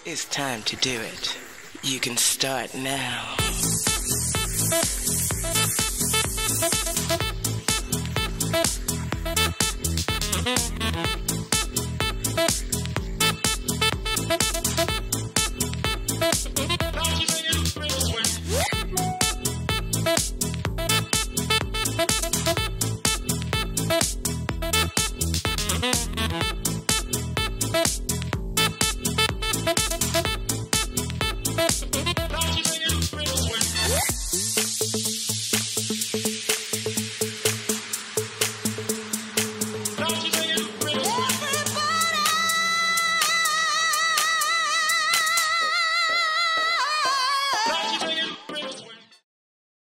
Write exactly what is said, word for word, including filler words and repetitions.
It's time to do it. You can start now.